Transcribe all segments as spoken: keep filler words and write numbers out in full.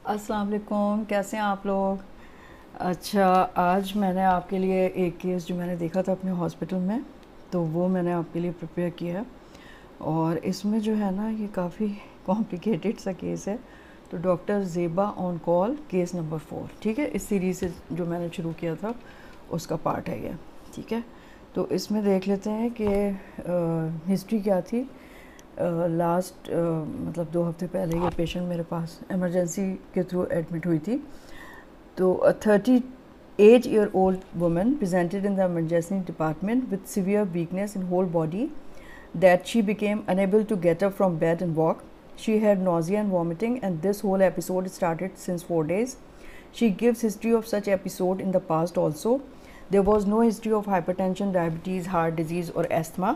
अस्सलाम वालेकुम, कैसे हैं आप लोग। अच्छा, आज मैंने आपके लिए एक केस जो मैंने देखा था अपने हॉस्पिटल में, तो वो मैंने आपके लिए प्रिपेयर किया है। और इसमें जो है ना, ये काफ़ी कॉम्प्लिकेटेड सा केस है। तो doctor Zeba on call, case number four, ठीक है। इस सीरीज़ से जो मैंने शुरू किया था उसका पार्ट है ये, ठीक है। तो इसमें देख लेते हैं कि हिस्ट्री क्या थी। लास्ट uh, uh, मतलब दो हफ्ते पहले ये पेशेंट मेरे पास इमरजेंसी के थ्रू एडमिट हुई थी। तो a thirty eight year old woman presented in the emergency department with severe weakness in whole body that she became unable to get up from bed and walk. She had nausea and vomiting, and this whole episode started since four days. She gives history of such episode in the past also. There was no history of hypertension, diabetes, heart disease or asthma.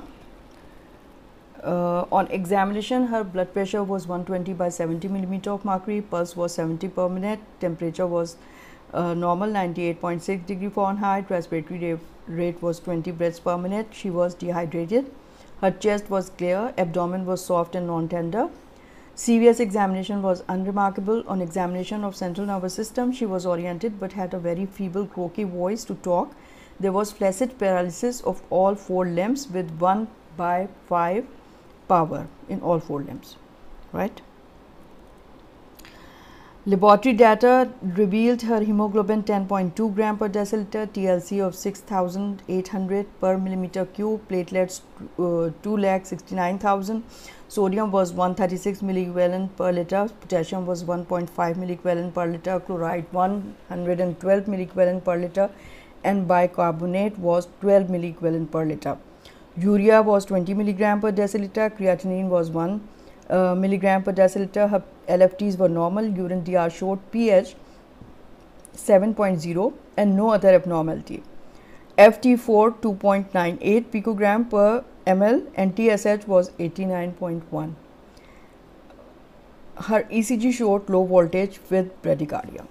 Uh, on examination, her blood pressure was one twenty by seventy millimeter of mercury, pulse was seventy per minute, temperature was uh, normal ninety-eight point six degree Fahrenheit, respiratory rate, rate was twenty breaths per minute. She was dehydrated. Her chest was clear, abdomen was soft and non-tender. C V S examination was unremarkable. On examination of central nervous system, she was oriented but had a very feeble, croaky voice to talk. There was flaccid paralysis of all four limbs with one by five power in all four limbs, right? Laboratory data revealed her hemoglobin ten point two gram per deciliter, T L C of six thousand eight hundred per millimeter cube, platelets uh, two lakh sixty-nine thousand, sodium was one thirty-six milliequivalent per liter, potassium was one point five milliequivalent per liter, chloride one hundred twelve milliequivalent per liter, and bicarbonate was twelve milliequivalent per liter. Urea was twenty milligram per deciliter, creatinine was one uh, milligram per deciliter, her L F Ts were normal, urine D R showed pH seven point zero and no other abnormality. F T four two point nine eight picogram per ml and T S H was eighty-nine point one. Her E C G showed low voltage with bradycardia.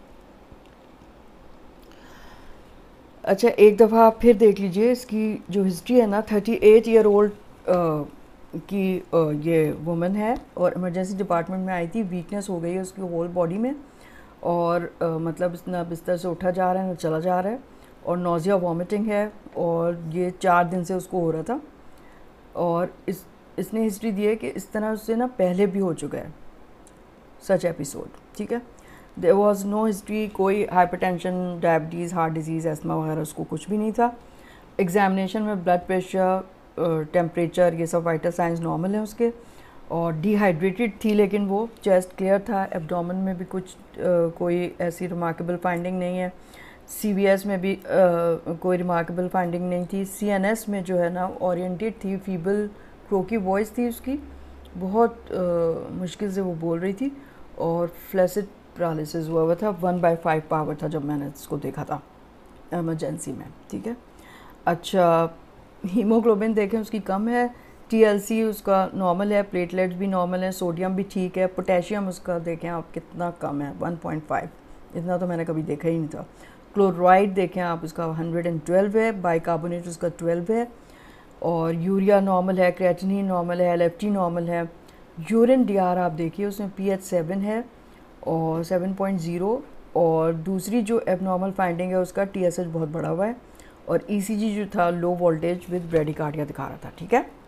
अच्छा, एक दफ़ा आप फिर देख लीजिए इसकी जो history है ना। थर्टी एट ईयर ओल्ड की uh, ये वुमन है और इमरजेंसी डिपार्टमेंट में आई थी। वीकनेस हो गई है उसकी होल बॉडी में, और uh, मतलब ना बिस्तर से उठा जा रहा है ना चला जा रहा है, और नोज़िया वॉमिटिंग है, और ये चार दिन से उसको हो रहा था। और इस इसने हिस्ट्री दी है कि इस तरह उससे ना पहले भी हो चुका है सच एपिसोड, ठीक है। देयर वॉज नो हिस्ट्री, कोई hypertension, diabetes, heart disease, asthma वगैरह उसको कुछ भी नहीं था। एग्जामिनेशन में ब्लड प्रेशर, टेम्परेचर, ये सब वाइटल साइंस नॉर्मल है उसके, और डिहाइड्रेटेड थी, लेकिन वो चेस्ट क्लियर था। एब्डोमेन में भी कुछ uh, कोई ऐसी रिमार्केबल फाइंडिंग नहीं है। सी वी एस में भी uh, कोई रिमार्केबल फाइंडिंग नहीं थी। सी एन एस में जो है ना ओरिएंटेड थी, फीबल क्रोकी वॉइस थी उसकी, बहुत uh, मुश्किल से वो बोल रही थी, और फ्लैसिड पैरालिसिस हुआ हुआ था। वन बाई फाइव पावर था जब मैंने इसको देखा था इमरजेंसी में, ठीक है। अच्छा, हीमोग्लोबिन देखें उसकी कम है, टीएलसी उसका नॉर्मल है, प्लेटलेट्स भी नॉर्मल है, सोडियम भी ठीक है, पोटेशियम उसका देखें आप कितना कम है, वन पॉइंट फाइव, इतना तो मैंने कभी देखा ही नहीं था। क्लोराइड देखें आप उसका वन ट्वेल्व है, बाइकार्बोनेट उसका ट्वेल्व है, और यूरिया नॉर्मल है, क्रिएटिनिन नॉर्मल है, एलएफटी नॉर्मल है। यूरिन डीआर आप देखिए उसमें पीएच सेवन है और सेवन पॉइंट ज़ीरो, और दूसरी जो एबनॉर्मल फाइंडिंग है उसका टीएसएच बहुत बड़ा हुआ है, और ईसीजी जो था लो वोल्टेज विद ब्रेडिकार्डिया दिखा रहा था, ठीक है।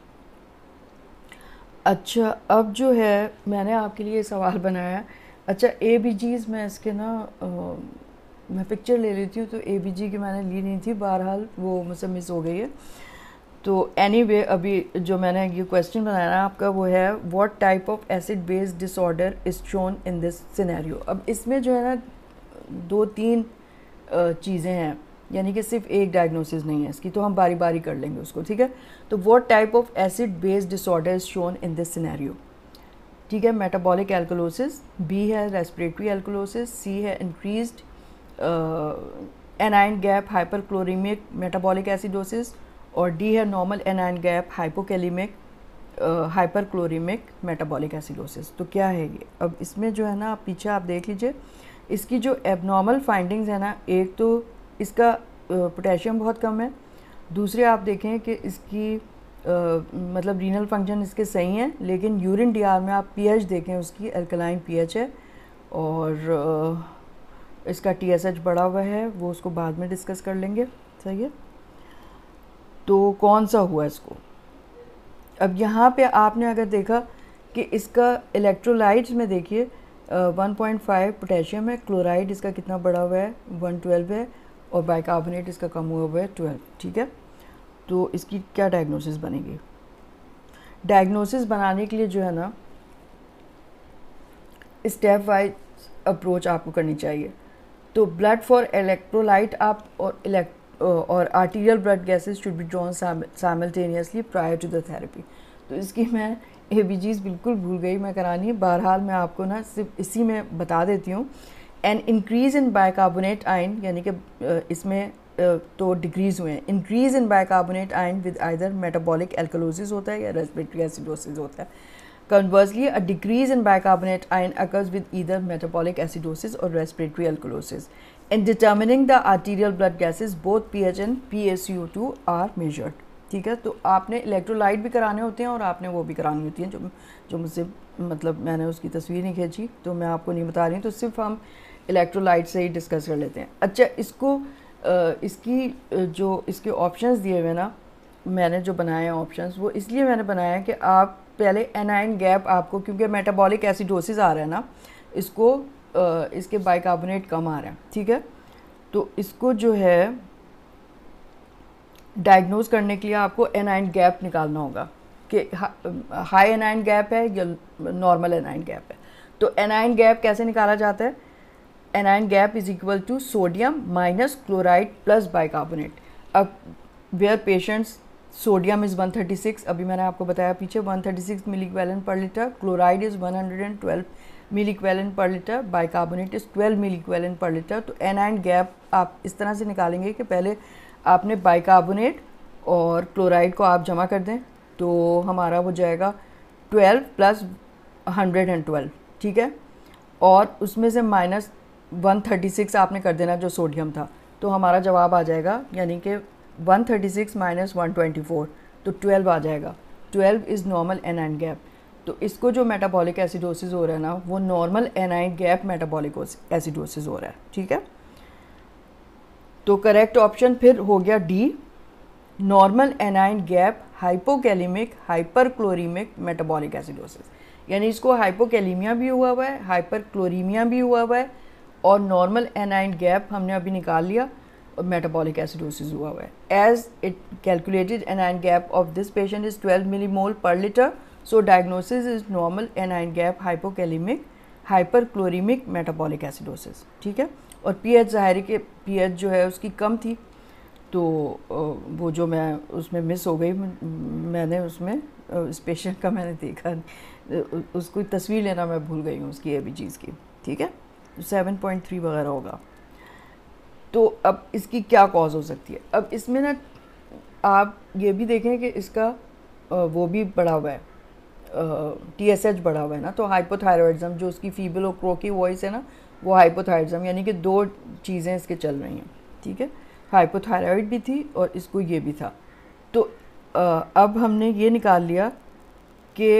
अच्छा, अब जो है मैंने आपके लिए सवाल बनाया है। अच्छा, ए बी जीज़ मैं इसके ना आ, मैं पिक्चर ले लेती हूँ, तो ए बी जी की मैंने ली नहीं थी, बहरहाल वो मुझसे मिस हो गई है। तो एनीवे anyway, अभी जो मैंने ये क्वेश्चन बनाया ना आपका वो है, what type of acid base disorder is shown in this scenario. अब इसमें जो है ना दो तीन चीज़ें हैं, यानी कि सिर्फ एक डायग्नोसिस नहीं है इसकी, तो हम बारी बारी कर लेंगे उसको, ठीक है। तो what type of acid base disorder is shown in this scenario, ठीक है। मेटाबॉलिक एल्कलोसिस, बी है रेस्पिरेटरी एल्कलोसिस, सी है increased anion gap hyperchloremic metabolic acidosis, और डी है normal anion gap hypokalemic hyperchloremic metabolic acidosis. तो क्या है ये? अब इसमें जो है ना आप पीछे आप देख लीजिए, इसकी जो एबनॉर्मल फाइंडिंग्स है ना, एक तो इसका पोटेशियम बहुत कम है, दूसरे आप देखें कि इसकी uh, मतलब रीनल फंक्शन इसके सही हैं, लेकिन यूरिन डीआर में आप पीएच देखें उसकी अल्कलाइन पीएच है, और uh, इसका टी एस एच बढ़ा हुआ है, वो उसको बाद में डिस्कस कर लेंगे, सही है। तो कौन सा हुआ इसको, अब यहाँ पे आपने अगर देखा कि इसका इलेक्ट्रोलाइट्स में देखिए वन पॉइंट फाइव पोटेशियम है, क्लोराइड इसका कितना बढ़ा हुआ है वन ट्वेल्व है, और बाइकार्बोनेट इसका कम हुआ हुआ है ट्वेल्व, ठीक है। तो इसकी क्या डायग्नोसिस बनेगी, डायग्नोसिस बनाने के लिए जो है ना स्टेप वाइज अप्रोच आपको करनी चाहिए। तो ब्लड फॉर इलेक्ट्रोलाइट आप और इलेक्ट और arterial blood gases should be drawn simultaneously prior to the therapy. तो इसकी मैं ए बी जीज बिल्कुल भूल गई मैं करानी, बहरहाल मैं आपको ना सिर्फ इसी में बता देती हूँ। And increase in bicarbonate ion, यानी कि इसमें तो डिक्रीज़ हुए हैं, increase in bicarbonate ion with either metabolic alkalosis होता है या रेस्पिरेटरी एसिडोसिस होता है। Conversely, a decrease in bicarbonate ion occurs with either metabolic acidosis or respiratory alkalosis. In determining the arterial blood gases, both pH and P a C O two are measured. ठीक है, तो आपने electrolyte भी कराने होते हैं और आपने वो भी करानी होती हैं, जो जो मुझसे मतलब मैंने उसकी तस्वीर नहीं खींची तो मैं आपको नहीं बता रही, तो सिर्फ हम इलेक्ट्रोलाइट से ही डिस्कस कर लेते हैं। अच्छा, इसको इसकी जो इसके ऑप्शंस दिए हुए ना, मैंने जो बनाए हैं ऑप्शंस, वो इसलिए मैंने बनाया है कि आप पहले एनाइन गैप आपको, क्योंकि मेटाबॉलिक एसिडोसिस आ रहा है ना, इसको इसके बाइकार्बोनेट कम आ रहा है, ठीक है। तो इसको जो है डायग्नोज करने के लिए आपको एनाइन गैप निकालना होगा कि हाई एनाइन गैप है या नॉर्मल एनाइन गैप है। तो एनाइन गैप कैसे निकाला जाता है, anion gap is equal to sodium minus chloride plus bicarbonate. अब where patients sodium is one thirty six, अभी मैंने आपको बताया पीछे one thirty six milliequivalent per litre, chloride is one hundred twelve milliequivalent per litre, bicarbonate is twelve milliequivalent per litre. तो anion gap आप इस तरह से निकालेंगे कि पहले आपने बाइकार्बोनेट और क्लोराइड को आप जमा कर दें, तो हमारा हो जाएगा twelve plus hundred and twelve, ठीक है, और उसमें से माइनस वन थर्टी सिक्स आपने कर देना जो सोडियम था, तो हमारा जवाब आ जाएगा, यानी कि one thirty six minus one twenty four, तो ट्वेल्व आ जाएगा। Twelve is normal anion gap. तो इसको जो मेटाबॉलिक एसिडोसिस हो रहा है ना, वो normal anion gap metabolic acidosis हो रहा है, ठीक है। तो करेक्ट ऑप्शन फिर हो गया D, normal anion gap hypokalemic hyperchloremic metabolic acidosis, यानी इसको हाइपोकैलीमिया भी हुआ हुआ है, हाइपरक्लोरीमिया भी हुआ हुआ है, और नॉर्मल एनाइन गैप हमने अभी निकाल लिया, और मेटाबॉलिक एसिडोसिस हुआ हुआ है। As it calculated anion gap of this patient is twelve millimole per litre, so diagnosis is normal anion gap hypokalemic hyperchloremic metabolic acidosis, ठीक है। और पीएच ज़ाहिर के पीएच जो है उसकी कम थी, तो वो जो मैं उसमें मिस हो गई, मैंने उसमें इस पेशेंट का मैंने देखा, उसको तस्वीर लेना मैं भूल गई हूँ उसकी ए बी चीज़ की, ठीक है। सेवन पॉइंट थ्री वगैरह होगा। तो अब इसकी क्या कॉज हो सकती है, अब इसमें ना आप ये भी देखें कि इसका वो भी बढ़ा हुआ है, टी एस एच बढ़ा हुआ है ना, तो हाइपोथायरॉइडिज्म जो उसकी फीबल और क्रोकी वॉइस है ना, वो हाइपोथायरॉइडिज्म, यानी कि दो चीज़ें इसके चल रही हैं, ठीक है। हाइपोथायरॉइड भी थी और इसको ये भी था। तो आ, अब हमने ये निकाल लिया कि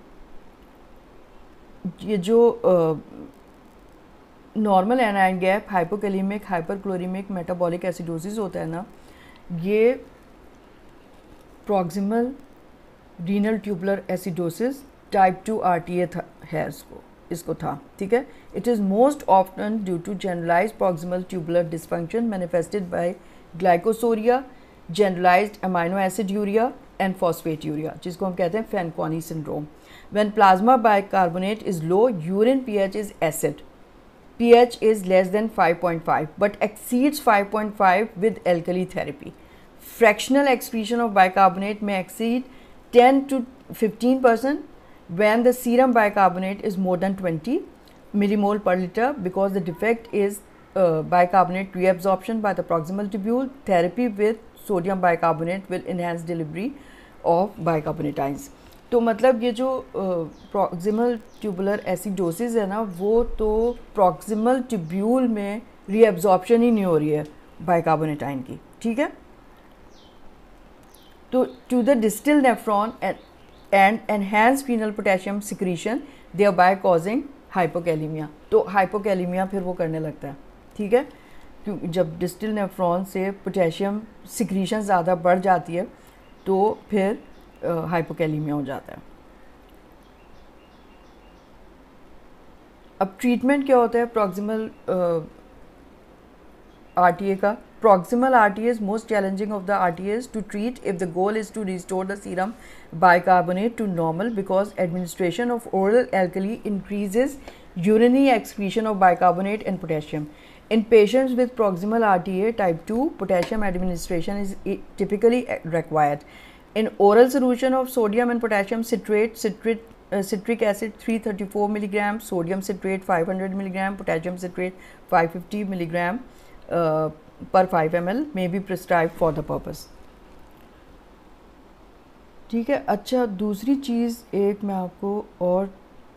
ये जो normal anion gap hypokalemic hyperchloremic metabolic acidosis होता है ना, ये proximal renal tubular acidosis type two R T A है, इसको इसको था, ठीक है। It is most often due to generalize proximal tubular dysfunction manifested by glycosuria, generalized aminoaciduria and phosphaturia, जिसको हम कहते हैं Fanconi syndrome. When plasma bicarbonate is low, urine pH is acid, pH is less than five point five but exceeds five point five with alkali therapy. Fractional excretion of bicarbonate may exceed ten to fifteen percent when the serum bicarbonate is more than twenty millimole per liter, because the defect is uh, bicarbonate reabsorption by the proximal tubule. Therapy with sodium bicarbonate will enhance delivery of bicarbonate ions. तो मतलब ये जो proximal tubular acidosis है ना, वो तो proximal tubule में reabsorption ही नहीं हो रही है बाइकार्बोनेट आयन की, ठीक है। तो to the distal nephron and enhance final potassium secretion thereby causing hypokalemia, तो हाइपोकैलेमिया फिर वो करने लगता है, ठीक है, क्योंकि जब डिस्टल नेफ्रॉन से पोटेशियम सिक्रीशन ज़्यादा बढ़ जाती है तो फिर हाइपोकैलेमिया हो जाता है। अब ट्रीटमेंट क्या होता है प्रॉक्सिमल आरटीए का? Proximal R T A is most challenging of the R T As to treat if the goal is to restore the serum bicarbonate to normal, because administration of oral alkali increases urinary excretion of bicarbonate and potassium. In patients with proximal R T A type two, potassium administration is typically required. In oral solution of sodium and potassium citrate, citrate uh, citric acid three hundred thirty-four milligram, sodium citrate five hundred milligram, potassium citrate five hundred fifty milligram uh, per five ml may be prescribed for the purpose. ठीक है। अच्छा, दूसरी चीज़ एक मैं आपको और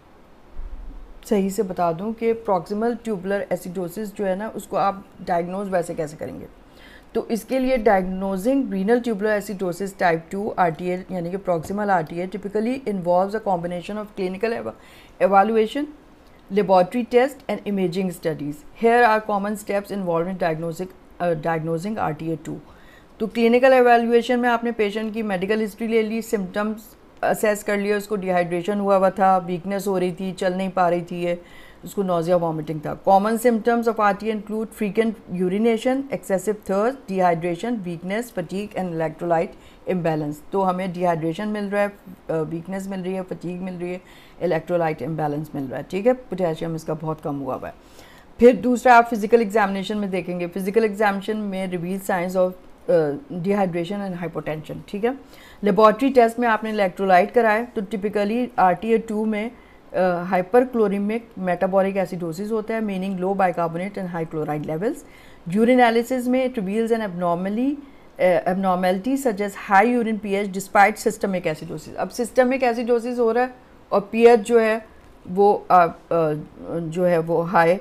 सही से बता दूं कि प्रॉक्सिमल ट्यूबुलर एसिडोसिस जो है ना, उसको आप डायग्नोज वैसे कैसे करेंगे। तो इसके लिए diagnosing renal tubular acidosis type two RTA यानी कि proximal RTA typically involves a combination of clinical evaluation, laboratory test and imaging studies. Here are common steps involved in diagnosing uh, diagnosing R T A two. तो clinical evaluation में आपने patient की medical history ले ली, symptoms assess कर लिया, उसको dehydration हुआ हुआ था, वीकनेस हो रही थी, चल नहीं पा रही थी, ये उसको नोजिया वॉमिटिंग था। Common symptoms of R T A include frequent urination, excessive thirst, dehydration, weakness, fatigue and electrolyte imbalance. तो हमें डिहाइड्रेशन मिल रहा है, वीकनेस मिल रही है, फटीग मिल रही है, इलेक्ट्रोलाइट इम्बैलेंस मिल रहा है, ठीक है, पोटेशियम इसका बहुत कम हुआ हुआ है। फिर दूसरा आप फिजिकल एग्जामिनेशन में देखेंगे, फिजिकल एग्जामिनेशन में reveal signs of dehydration and hypotension, ठीक है। लेबॉर्ट्री टेस्ट में आपने इलेक्ट्रोलाइट कराए, तो typically R T A two में हाइपर क्लोरिमिक मेटाबॉलिक एसिडोसिस होता है, meaning low bicarbonate and high chloride levels. Urine analysis में it reveals an abnormally abnormality such as high urine pH despite systemic acidosis. अब systemic acidosis हो रहा है और pH जो है वो आ, आ, जो है वो हाई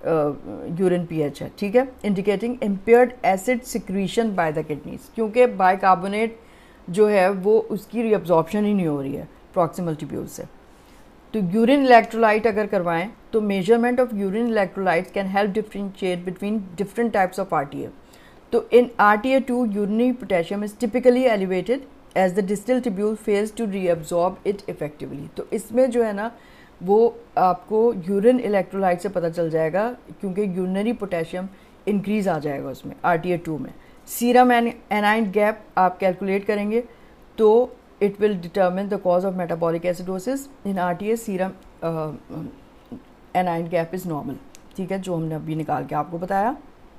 यूरिन पीएच है, ठीक है, indicating impaired acid secretion by the kidneys, क्योंकि बाइकार्बोनेट जो है वो उसकी रीअब्जॉर्प्शन ही नहीं हो रही है प्रॉक्सिमल ट्यूब्यूल से। तो यूरिन इलेक्ट्रोलाइट अगर करवाएं तो measurement of urine electrolytes can help differentiate between different types of RTA. तो in RTA two urinary potassium is typically elevated as the distal tubule fails to reabsorb it effectively. तो इसमें जो है ना वो आपको यूरिन इलेक्ट्रोलाइट से पता चल जाएगा, क्योंकि यूरिनरी पोटेशियम इंक्रीज आ जाएगा उसमें आरटीए टू में। सीरम एनाइन गैप आप कैलकुलेट करेंगे तो it will determine the cause of metabolic acidosis. In RTA serum anion gap is normal, ठीक है, जो हमने अभी निकाल के आपको बताया।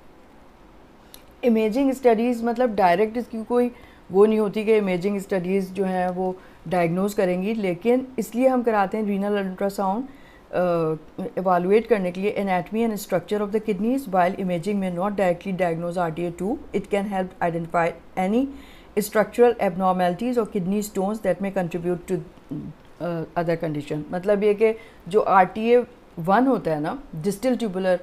इमेजिंग स्टडीज़ मतलब डायरेक्ट इसकी कोई वो नहीं होती कि इमेजिंग स्टडीज़ जो हैं वो डायग्नोज करेंगी, लेकिन इसलिए हम कराते हैं रीनल अल्ट्रासाउंड एवालुएट करने के लिए anatomy and structure of the kidneys. While imaging may not directly diagnose R T A two, it can help identify any structural abnormalities or kidney stones that may contribute to other condition. मतलब ये कि जो are T A one होता है ना, distal tubular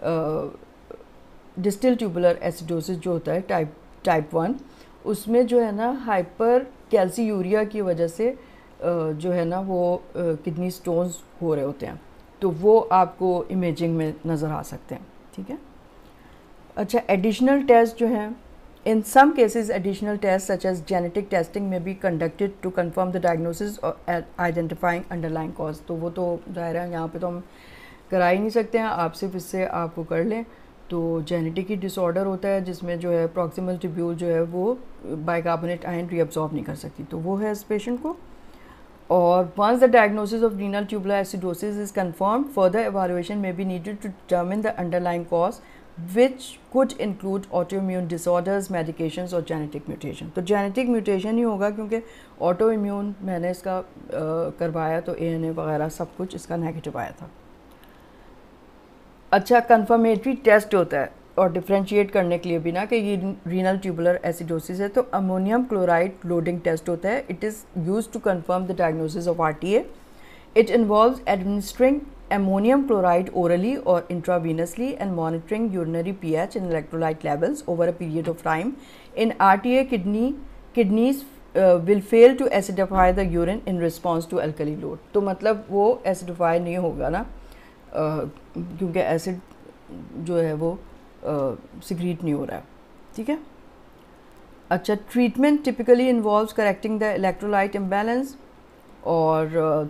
distal tubular acidosis जो होता है टाइप टाइप वन, उसमें जो है ना हाइपर कैल्सीयूरिया की वजह से जो है ना वो किडनी स्टोन्स हो रहे होते हैं, तो वो आपको इमेजिंग में नज़र आ सकते हैं, ठीक है। अच्छा, एडिशनल टेस्ट जो हैं, in some cases additional test such as genetic testing may be conducted to confirm the diagnosis or identifying underlying cause. तो वो तो ज़ाहिर है यहाँ पे तो हम करा ही नहीं सकते हैं, आप सिर्फ इससे आपको कर लें। तो जेनेटिक ही डिसऑर्डर होता है जिसमें जो है प्रॉक्सिमल ट्यूब्यूल जो है वो बाइकार्बोनेट आयन रीअब्जॉर्ब नहीं कर सकती, तो वो है इस पेशेंट को। और once the diagnosis of renal tubular acidosis is confirm, further evaluation may be needed to determine the underlying cause which could include autoimmune disorders, medications or genetic mutation. तो जेनेटिक म्यूटेशन ही होगा क्योंकि auto immune मैंने इसका आ, करवाया तो A N A वगैरह सब कुछ इसका नेगेटिव आया था। अच्छा, कंफर्मेटरी टेस्ट होता है और डिफ्रेंशिएट करने के लिए भी ना कि ये रीनल ट्यूबुलर एसिडोसिस है, तो अमोनियम क्लोराइड लोडिंग टेस्ट होता है। It is used to confirm the diagnosis of RTA. It involves administering ammonium chloride orally or intravenously and monitoring urinary pH and electrolyte levels over a period of time. In R T A, kidney kidneys uh, will fail to acidify the urine in response to alkali load. तो मतलब वो acidify नहीं होगा ना क्योंकि acid जो है वो सिक्रीट नहीं हो रहा है, ठीक है। अच्छा, treatment typically involves correcting the electrolyte imbalance or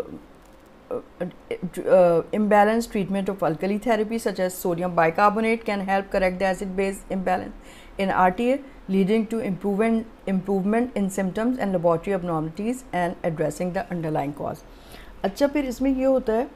imbalance treatment of alkali therapy such as sodium bicarbonate can help correct the acid base imbalance in R T A, leading to improvement improvement in symptoms and laboratory abnormalities and addressing the underlying cause. अच्छा, फिर इसमें ये होता है,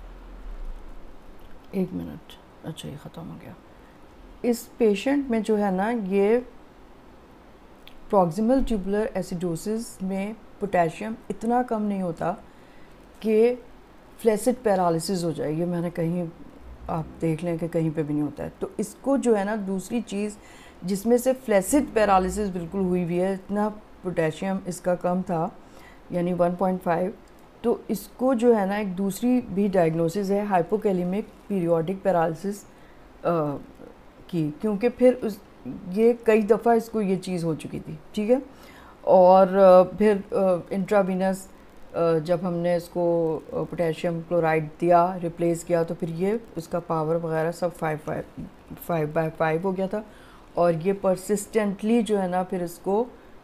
एक minute, अच्छा ये ख़त्म हो गया। इस पेशेंट में जो है ना, ये प्रॉक्सिमल ट्यूबुलर एसिडोसिस में पोटेशियम इतना कम नहीं होता कि फ्लैसिड पैरालिसिस हो जाए। ये मैंने कहीं, आप देख लें कि कहीं पे भी नहीं होता है। तो इसको जो है ना, दूसरी चीज़ जिसमें से फ्लैसिड पैरालिसिस बिल्कुल हुई हुई है, इतना पोटेशियम इसका कम था, यानी वन पॉइंट फाइव। तो इसको जो है ना, एक दूसरी भी डायग्नोसिस है हाइपोकैलिमिक पीरियोडिक पैरालिसिस की, क्योंकि फिर उस ये कई दफ़ा इसको ये चीज़ हो चुकी थी, ठीक है। और फिर इंट्रावीनस जब हमने इसको पोटेशियम क्लोराइड दिया, रिप्लेस किया, तो फिर ये उसका पावर वगैरह सब five five five by five हो गया था। और ये परसिस्टेंटली जो है ना, फिर इसको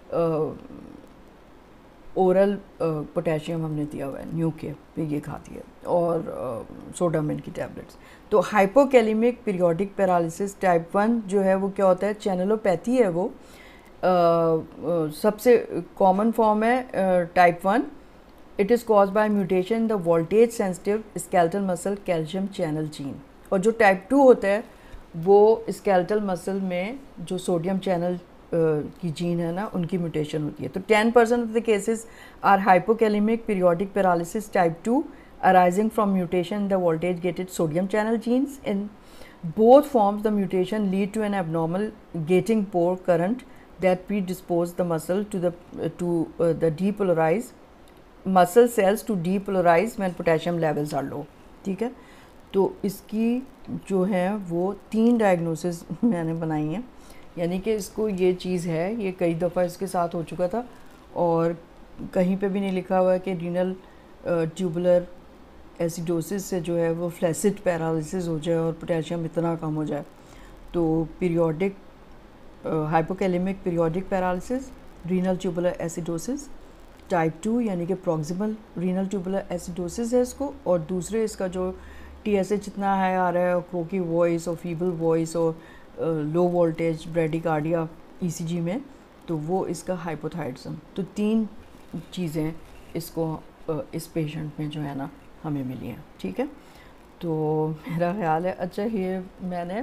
ओरल पोटेशियम हमने दिया हुआ है, न्यू के फिर ये खाती है, और सोडामिन की टैबलेट्स। तो hypokalemic periodic paralysis type one जो है वो क्या होता है, चैनलोपैथी है वो। uh, सबसे कॉमन फॉर्म है type one. It is cause by mutation the voltage sensitive skeletal muscle calcium channel gene. और जो टाइप टू होता है वो स्केलेटल मसल में जो सोडियम चैनल की जीन है ना, उनकी म्यूटेशन होती है। तो ten percent of the cases are hypokalemic periodic paralysis type two arising from mutation in the voltage gated sodium channel genes. In both forms, the mutation lead to an abnormal gating pore current that predispose the muscle to the uh, to uh, the depolarize muscle cells to depolarize when potassium levels are low, ठीक है। तो इसकी जो है वो तीन diagnosis मैंने बनाई हैं, यानी कि इसको ये चीज़ है, ये कई दफ़ा इसके साथ हो चुका था, और कहीं पे भी नहीं लिखा हुआ है कि रीनल ट्यूबुलर एसिडोसिस से जो है वो फ्लैसिड पैरालिसिस हो जाए और पोटेशियम इतना कम हो जाए। तो periodic hypokalemic periodic paralysis, renal tubular acidosis type two, यानी कि प्रॉक्सिमल रीनल ट्यूबुलर एसिडोसिस है इसको। और दूसरे इसका जो टी एस एच इतना है आ रहा है, और क्रोकी वॉइस और फीबल वॉइस और लो वोल्टेज ब्रेडिकार्डिया ई सी जी में, तो वो इसका हाइपोथायरॉइडिज्म। तो तीन चीज़ें इसको uh, इस पेशेंट में जो है ना हमें मिली हैं, ठीक है। तो मेरा ख्याल है, अच्छा ये मैंने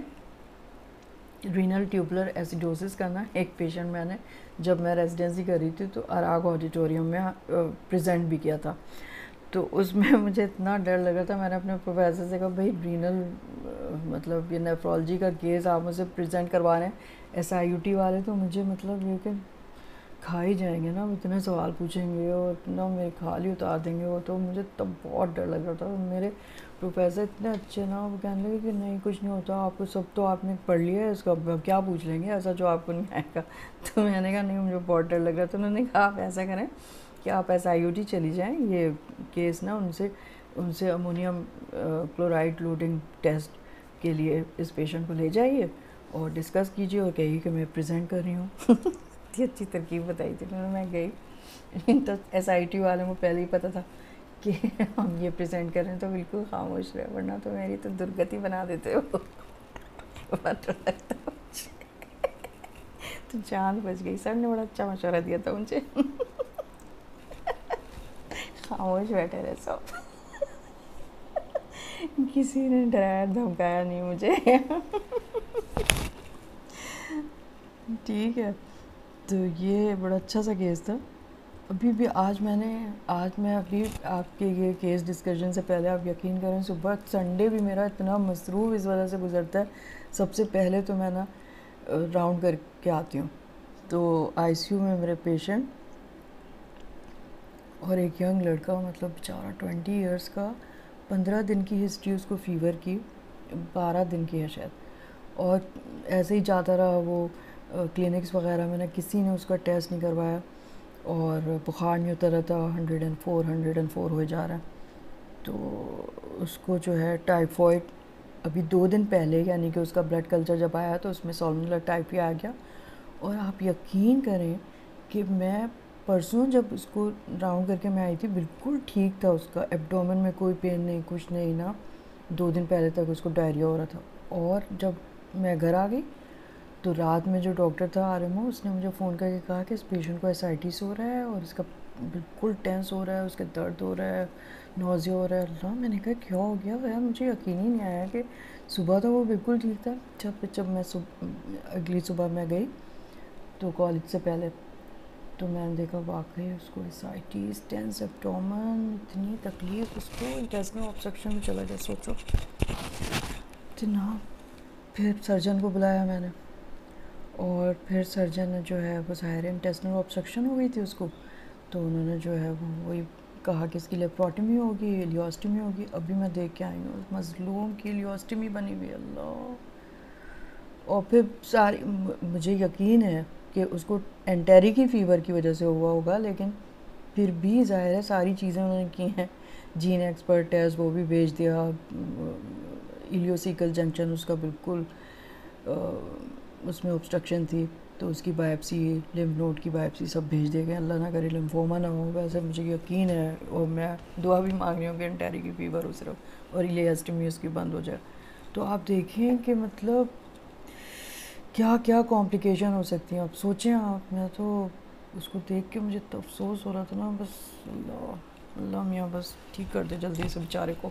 रीनल ट्यूबुलर एसिडोसिस का ना एक पेशेंट मैंने, जब मैं रेजिडेंसी कर रही थी तो अराग ऑडिटोरियम में प्रेजेंट भी किया था। तो उसमें मुझे इतना डर लगा था, मैंने अपने प्रोफेसर से कहा, भाई रीनल मतलब ये नेफ्रोलॉजी का केस आप मुझे प्रेजेंट करवा रहे हैं एस आई यू टी वाले, तो मुझे मतलब ये कि खा ही जाएंगे ना, इतने सवाल पूछेंगे और इतना मेरे खाल ही उतार देंगे वो। तो मुझे तब बहुत डर लग रहा था। मेरे प्रोफेसर इतने अच्छे ना, वो कहने लगे कि नहीं कुछ नहीं होता, आपको सब तो आपने पढ़ लिया है, इसका क्या पूछ लेंगे ऐसा जो आपको नहीं आएगा। तो मैंने कहा नहीं, मुझे बहुत डर लग रहा था। तो उन्होंने कहा आप ऐसा करें कि आप एस आई यू टी चली जाएँ, ये केस ना उनसे उनसे अमोनियम क्लोराइड लोडिंग टेस्ट के लिए इस पेशेंट को ले जाइए और डिस्कस कीजिए और कहिए कि मैं प्रेजेंट कर रही हूँ। इतनी अच्छी तरकीब बताई थी उन्होंने, मैं गई। तो एस आई टी वालों को पहले ही पता था कि हम ये प्रेजेंट कर रहे हैं, तो बिल्कुल खामोश रहे, वरना तो मेरी तो दुर्गति बना देते हो। तो जान बच गई। सर ने बड़ा अच्छा मशवरा दिया था मुझे। खामोश बैठे रहे सब। किसी ने डराया धमकाया नहीं मुझे। ठीक है, तो ये बड़ा अच्छा सा केस था। अभी भी आज मैंने आज मैं अभी आपके ये केस डिस्कशन से पहले आप यकीन करें, सुबह संडे भी मेरा इतना मसरूफ़ इस वजह से गुजरता है। सबसे पहले तो मैं ना राउंड करके आती हूँ, तो आईसीयू में मेरे पेशेंट और एक यंग लड़का, मतलब बेचारा ट्वेंटी इयर्स का, पंद्रह दिन की हिस्ट्री उसको फ़ीवर की, बारह दिन की है शायद, और ऐसे ही जाता रहा वो क्लिनिक्स वगैरह में ना, किसी ने उसका टेस्ट नहीं करवाया और बुखार नहीं उतर रहा था, hundred and four hundred and four हो जा रहा है। तो उसको जो है टाइफॉइड अभी दो दिन पहले, यानी कि उसका ब्लड कल्चर जब आया तो उसमें सॉल्मोनेला टाइफी आ गया। और आप यकीन करें कि मैं परसों जब उसको राउंड करके मैं आई थी, बिल्कुल ठीक था, उसका एब्डोमेन में कोई पेन नहीं, कुछ नहीं ना। दो दिन पहले तक उसको डायरिया हो रहा था। और जब मैं घर आ गई तो रात में जो डॉक्टर था आर एम ओ, उसने मुझे फ़ोन करके कहा कि इस पेशेंट को एसाइटिस हो रहा है और इसका बिल्कुल टेंस हो रहा है, उसके दर्द हो रहा है, नोज़िया हो रहा है। अल्लाह, मैंने कहा क्या हो गया यार, मुझे यकीन ही नहीं आया कि सुबह तो वो बिल्कुल ठीक था। जब जब मैं सुब, अगली सुबह मैं गई तो कॉलेज से पहले, तो मैंने देखा वाकई उसको एसाइटिस, टेंस एब्डोमेन, इतनी तकलीफ़, उसको इंटेस्टिनल ऑब्स्ट्रक्शन में चला गया, सोचो इतना। फिर सर्जन को बुलाया मैंने और फिर सर्जन ने जो है वो ज़ाहिर इंटेस्टिनल ऑब्स्ट्रक्शन हो गई थी उसको, तो उन्होंने जो है वो वही कहा कि इसकी लेप्रोटमी होगी, इलियोस्टमी होगी। अभी मैं देख के आई हूँ मज़लूम की इलियोस्टमी बनी हुई, अल्लाह। और फिर सारी, मुझे यकीन है कि उसको एंटेरी की फ़ीवर की वजह से हुआ होगा, लेकिन फिर भी ज़ाहिर है सारी चीज़ें उन्होंने की हैं। जीन एक्सपर्ट टेस्ट वो भी भेज दिया, इलियोसिकल जंक्शन उसका बिल्कुल उसमें ऑब्स्ट्रक्शन थी, तो उसकी बायोप्सी, लिम्फ नोड की बायोप्सी सब भेज दिए गए। अल्लाह ना करे लिम्फोमा ना हो। वैसे मुझे यकीन है और मैं दुआ भी मांग रही हूँ कि एंटेरी की फ़ीवर हो सिर्फ और इलियोस्टमी उसकी बंद हो जाए। तो आप देखें कि मतलब क्या क्या कॉम्प्लिकेशन हो सकती हैं। आप सोचें आप, मैं तो उसको देख के मुझे तो अफसोस हो रहा था ना, बस अल्लाह अल्लाह मियाँ बस ठीक कर दे जल्दी से बेचारे को।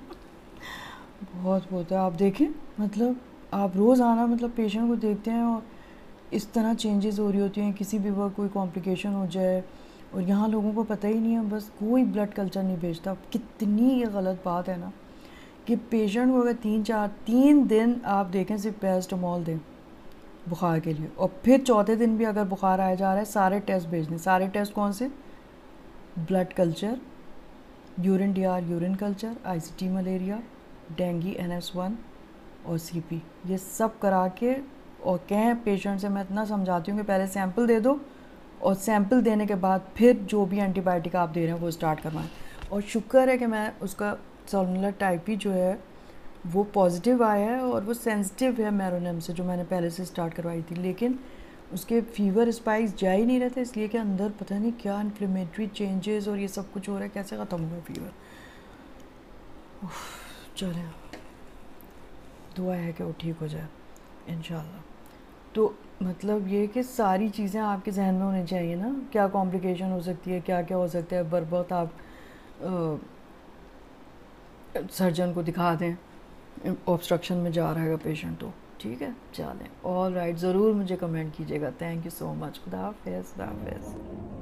बहुत बहुत है। आप देखें मतलब आप रोज़ आना मतलब पेशेंट को देखते हैं और इस तरह चेंजेस हो रही होती हैं, किसी भी वक्त कोई कॉम्प्लिकेशन हो जाए, और यहाँ लोगों को पता ही नहीं है, बस कोई ब्लड कल्चर नहीं भेजता। कितनी ये गलत बात है ना कि पेशेंट को अगर तीन चार तीन दिन आप देखें सिर्फ पैरासिटामोल दें बुखार के लिए, और फिर चौथे दिन भी अगर बुखार आया जा रहा है, सारे टेस्ट भेजने। सारे टेस्ट कौन से? Blood culture, urine D R urine culture, I C T malaria, dengue N S one और सी पी, ये सब करा के, और कहें पेशेंट से, मैं इतना समझाती हूँ कि पहले सैंपल दे दो और सैंपल देने के बाद फिर जो भी एंटीबायोटिक आप दे रहे हैं वो स्टार्ट करवाएं। और शुक्र है कि मैं उसका सॉल्मोनेला टाइफी जो है वो पॉजिटिव आया है और वो सेंसिटिव है मेरोनेम से, जो मैंने पहले से स्टार्ट करवाई थी, लेकिन उसके फीवर स्पाइक्स जा ही नहीं रहे थे, इसलिए कि अंदर पता नहीं क्या इन्फ्लेमेटरी चेंजेस और ये सब कुछ हो रहा है। कैसे ख़त्म हुआ फीवर? चलें, दुआ है कि वो ठीक हो जाए इंशाल्लाह। तो मतलब ये कि सारी चीज़ें आपके जहन में होनी चाहिए ना, क्या कॉम्प्लिकेशन हो सकती है, क्या क्या हो सकता है। बर वक्त आप सर्जन को दिखा दें, ऑब्स्ट्रक्शन में जा रहा है पेशेंट तो ठीक है। चलें, ऑल राइट, ज़रूर मुझे कमेंट कीजिएगा। Thank you so much. खुदा हाफ़िज़, खुदा हाफ़िज़।